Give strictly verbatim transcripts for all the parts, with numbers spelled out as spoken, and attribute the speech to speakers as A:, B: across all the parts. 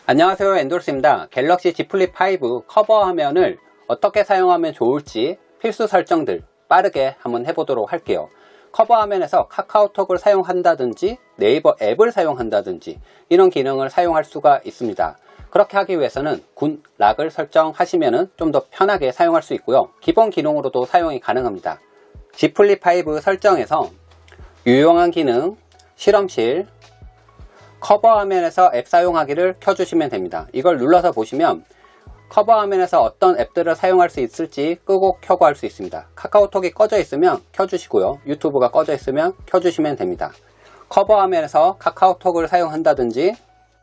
A: 안녕하세요, 엔돌스입니다. 갤럭시 Z 플립 파이브 커버 화면을 어떻게 사용하면 좋을지 필수 설정들 빠르게 한번 해보도록 할게요. 커버 화면에서 카카오톡을 사용한다든지 네이버 앱을 사용한다든지 이런 기능을 사용할 수가 있습니다. 그렇게 하기 위해서는 군 락을 설정하시면 좀 더 편하게 사용할 수 있고요. 기본 기능으로도 사용이 가능합니다. Z 플립 파이브 설정에서 유용한 기능, 실험실, 커버 화면에서 앱 사용하기를 켜주시면 됩니다. 이걸 눌러서 보시면 커버 화면에서 어떤 앱들을 사용할 수 있을지 끄고 켜고 할 수 있습니다. 카카오톡이 꺼져 있으면 켜주시고요. 유튜브가 꺼져 있으면 켜주시면 됩니다. 커버 화면에서 카카오톡을 사용한다든지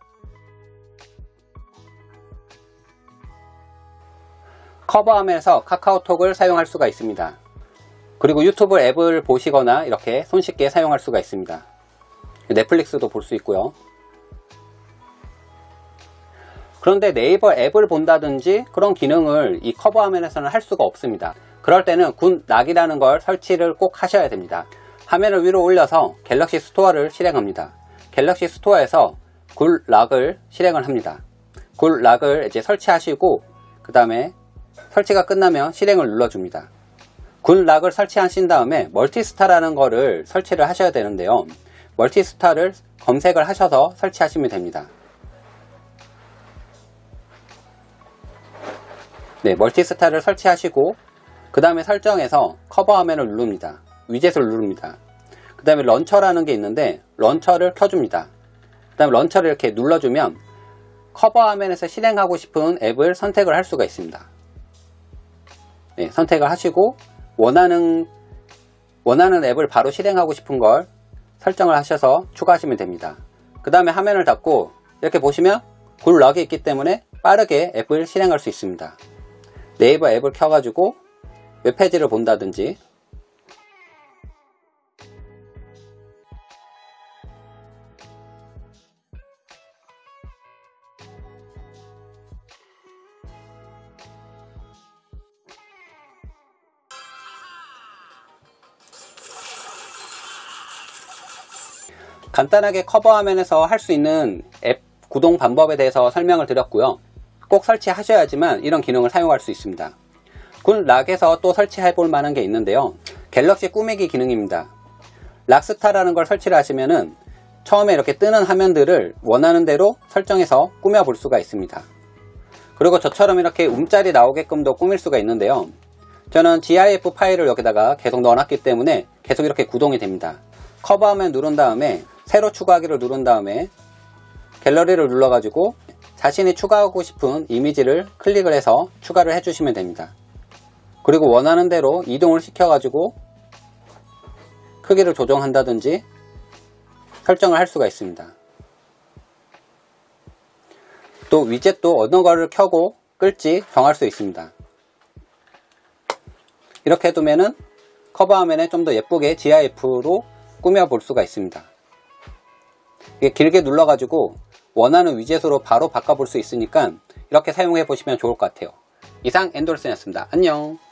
A: 커버 화면에서 카카오톡을 사용할 수가 있습니다. 그리고 유튜브 앱을 보시거나 이렇게 손쉽게 사용할 수가 있습니다. 넷플릭스도 볼 수 있고요. 그런데 네이버 앱을 본다든지 그런 기능을 이 커버 화면에서는 할 수가 없습니다. 그럴 때는 군 락이라는 걸 설치를 꼭 하셔야 됩니다. 화면을 위로 올려서 갤럭시 스토어를 실행합니다. 갤럭시 스토어에서 군 락을 실행을 합니다. 군 락을 이제 설치하시고 그 다음에 설치가 끝나면 실행을 눌러줍니다. 군 락을 설치하신 다음에 멀티스타라는 거를 설치를 하셔야 되는데요. 멀티스타를 검색을 하셔서 설치하시면 됩니다. 네, 멀티스타를 설치하시고 그 다음에 설정에서 커버 화면을 누릅니다. 위젯을 누릅니다. 그 다음에 런처라는 게 있는데 런처를 켜줍니다. 그 다음에 런처를 이렇게 눌러주면 커버 화면에서 실행하고 싶은 앱을 선택을 할 수가 있습니다. 네, 선택을 하시고 원하는 원하는 앱을 바로 실행하고 싶은 걸 설정을 하셔서 추가하시면 됩니다. 그 다음에 화면을 닫고 이렇게 보시면 군 락이 있기 때문에 빠르게 앱을 실행할 수 있습니다. 네이버 앱을 켜가지고 웹페이지를 본다든지 간단하게 커버 화면에서 할 수 있는 앱 구동 방법에 대해서 설명을 드렸고요. 꼭 설치하셔야지만 이런 기능을 사용할 수 있습니다. 군 락에서 또 설치해 볼 만한 게 있는데요. 갤럭시 꾸미기 기능입니다. 락스타라는 걸 설치를 하시면은 처음에 이렇게 뜨는 화면들을 원하는 대로 설정해서 꾸며 볼 수가 있습니다. 그리고 저처럼 이렇게 움짤이 나오게끔도 꾸밀 수가 있는데요. 저는 지아이에프 파일을 여기다가 계속 넣어놨기 때문에 계속 이렇게 구동이 됩니다. 커버 화면 누른 다음에 새로 추가하기를 누른 다음에 갤러리를 눌러가지고 자신이 추가하고 싶은 이미지를 클릭을 해서 추가를 해주시면 됩니다. 그리고 원하는 대로 이동을 시켜가지고 크기를 조정한다든지 설정을 할 수가 있습니다. 또 위젯도 어느 거를 켜고 끌지 정할 수 있습니다. 이렇게 해두면은 커버 화면에 좀 더 예쁘게 지아이에프로 꾸며 볼 수가 있습니다. 이게 길게 눌러가지고 원하는 위젯으로 바로 바꿔볼 수 있으니까 이렇게 사용해 보시면 좋을 것 같아요. 이상 엔돌슨이었습니다. 안녕.